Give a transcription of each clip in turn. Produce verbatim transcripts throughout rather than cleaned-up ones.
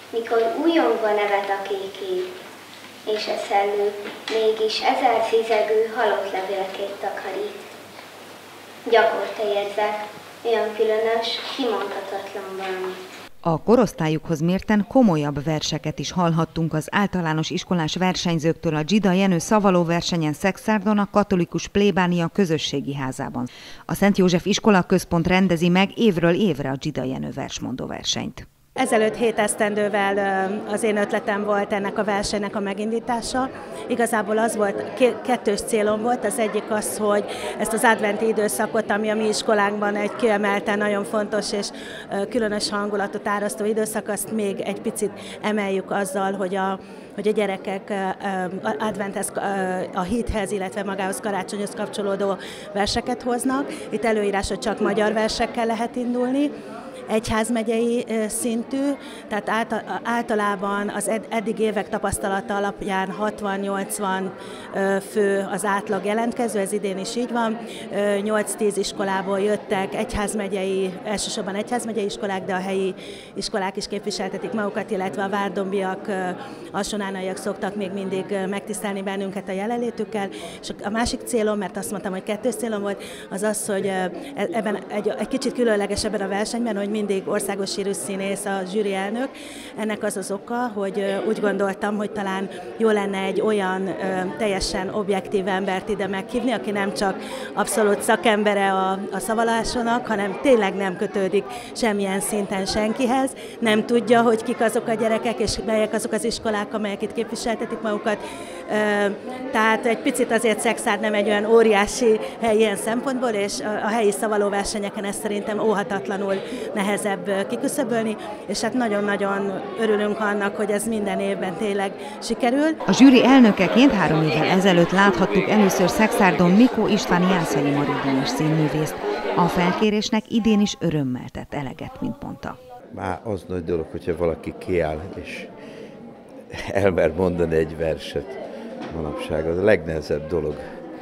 mikor újongva nevet a kék és a szellő mégis ezer szizegő halott levélkét takarít. Gyakorta érzek, olyan különös, kimondhatatlan valami. A korosztályukhoz mérten komolyabb verseket is hallhattunk az általános iskolás versenyzőktől a Dzsida Jenő szavaló versenyen Szekszárdon a katolikus plébánia közösségi házában. A Szent József Iskola Központ rendezi meg évről évre a Dzsida Jenő versmondó versenyt. Ezelőtt hét esztendővel az én ötletem volt ennek a versenynek a megindítása. Igazából az volt, kettős célom volt, az egyik az, hogy ezt az adventi időszakot, ami a mi iskolánkban egy kiemelten nagyon fontos és különös hangulatot árasztó időszak, azt még egy picit emeljük azzal, hogy a hogy a gyerekek adventhez, a hithez, illetve magához karácsonyhoz kapcsolódó verseket hoznak. Itt előírás, hogy csak magyar versekkel lehet indulni. Egyházmegyei szintű, tehát általában az eddig évek tapasztalata alapján hatvan-nyolcvan fő az átlag jelentkező, ez idén is így van. nyolc-tíz iskolából jöttek egyházmegyei, elsősorban egyházmegyei iskolák, de a helyi iskolák is képviseltetik magukat, illetve a várdombiak, alsónánaiak szoktak még mindig megtisztelni bennünket a jelenlétükkel. És a másik célom, mert azt mondtam, hogy kettős célom volt, az az, hogy ebben egy, egy kicsit különleges ebben a versenyben, hogy mindig országos sírű színész a zsűri elnök. Ennek az az oka, hogy úgy gondoltam, hogy talán jó lenne egy olyan ö, teljesen objektív embert ide meghívni, aki nem csak abszolút szakembere a, a szavalásonak, hanem tényleg nem kötődik semmilyen szinten senkihez, nem tudja, hogy kik azok a gyerekek, és melyek azok az iskolák, amelyek itt képviseltetik magukat. Ö, tehát egy picit azért Szekszárd nem egy olyan óriási hely ilyen szempontból, és a, a helyi szavalóversenyeken ez szerintem óhatatlanul nehezebb kiküszöbölni, és hát nagyon-nagyon örülünk annak, hogy ez minden évben tényleg sikerül. A zsűri elnökeként három évvel ezelőtt láthattuk először Szekszárdon Mikó István Jászai Maridíjas színművészt. A felkérésnek idén is örömmel tett eleget, mint mondta. Már az nagy dolog, hogyha valaki kiáll és elmer mondani egy verset manapság, az a legnehezebb dolog.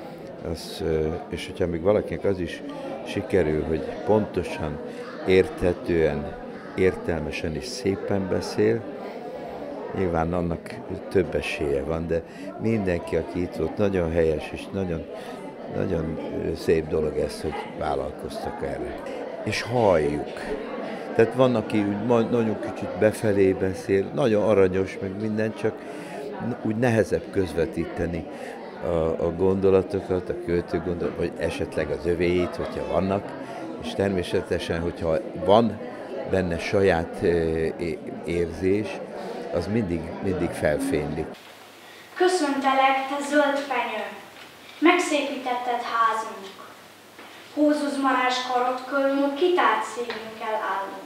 Az, és hogyha még valakinek az is sikerül, hogy pontosan, érthetően, értelmesen és szépen beszél, nyilván annak több esélye van, de mindenki, aki itt volt, nagyon helyes és nagyon, nagyon szép dolog ez, hogy vállalkoztak erre. És halljuk. Tehát van, aki úgy nagyon kicsit befelé beszél, nagyon aranyos, meg minden, csak úgy nehezebb közvetíteni a, a gondolatokat, a költő gondolat, vagy esetleg az övéit, hogyha vannak, és természetesen, hogyha van benne saját érzés, az mindig, mindig felfényli. Köszöntelek, te zöld fenyő, megszépítetted házunk. Hózuzmarás karod körül kitárt szívünkkel állunk.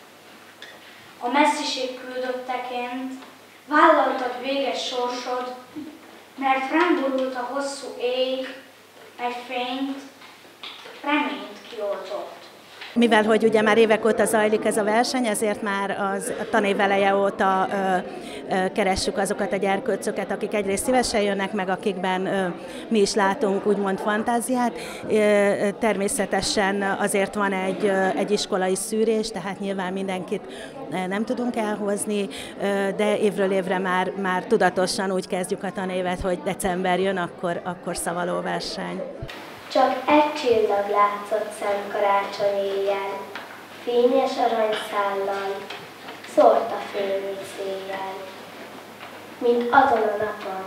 A messziség küldötteként vállaltad véges sorsod, mert rám borult a hosszú ég, mely fényt, reményt kioltott. Mivel hogy ugye már évek óta zajlik ez a verseny, ezért már az, a tanév eleje óta ö, ö, keressük azokat a gyerkőcöket, akik egyrészt szívesen jönnek meg, akikben ö, mi is látunk úgymond fantáziát. Ö, természetesen azért van egy, ö, egy iskolai szűrés, tehát nyilván mindenkit nem tudunk elhozni, ö, de évről évre már, már tudatosan úgy kezdjük a tanévet, hogy december jön, akkor, akkor szavaló verseny. Csak egy csillag látszott szent karácsony éjjel, fényes aranyszállal, szólt a földi széjjel. Mint azon a napon,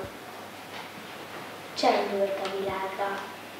csendült a világra,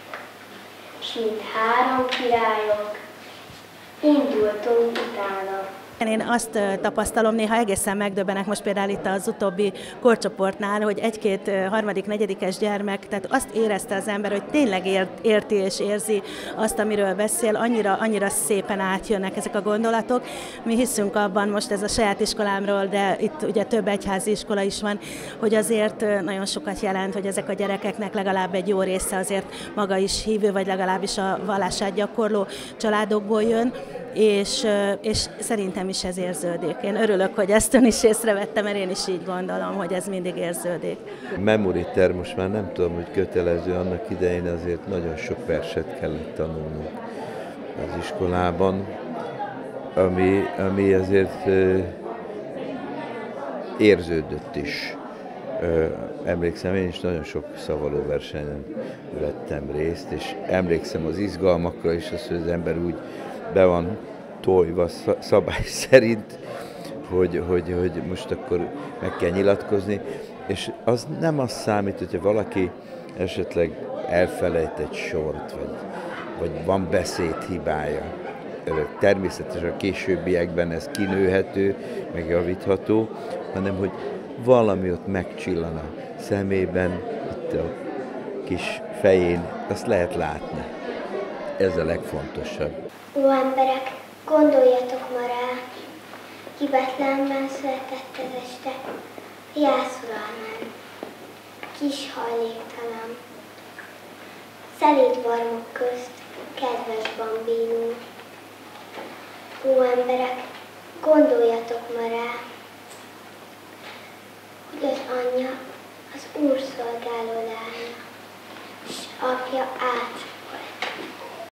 s mint három királyok, indultunk utána. Én azt tapasztalom, néha egészen megdöbbenek, most például itt az utóbbi korcsoportnál, hogy egy-két harmadik, negyedikes gyermek, tehát azt érezte az ember, hogy tényleg ért, érti és érzi azt, amiről beszél, annyira, annyira szépen átjönnek ezek a gondolatok. Mi hiszünk abban, most ez a saját iskolámról, de itt ugye több egyházi iskola is van, hogy azért nagyon sokat jelent, hogy ezek a gyerekeknek legalább egy jó része azért maga is hívő, vagy legalábbis a vallását gyakorló családokból jön, és, és szerintem is ez érződik. Én örülök, hogy ezt ön is észrevette, mert én is így gondolom, hogy ez mindig érződik. Memory term most már nem tudom, hogy kötelező, annak idején azért nagyon sok verset kellett tanulnunk az iskolában, ami, ami azért érződött is. Ö, emlékszem, én is nagyon sok szavalóversenyen vettem részt, és emlékszem az izgalmakra is, az, hogy az ember úgy be van tojva szabály szerint, hogy, hogy, hogy most akkor meg kell nyilatkozni, és az nem az számít, hogyha valaki esetleg elfelejt egy sort, vagy, vagy van beszédhibája. Természetesen a későbbiekben ez kinőhető, megjavítható, hanem hogy valami ott megcsillan a szemében, itt a kis fején, azt lehet látni. Ez a legfontosabb. Ó emberek, gondoljatok ma rá, ki Betlehemben született ez este, Jászuralmán, kis hajléktalan, szelíd barmok közt, kedves bambínó. Ó emberek, gondoljatok ma rá, hogy az anyja az Úr szolgáló lánya, s apja átskolt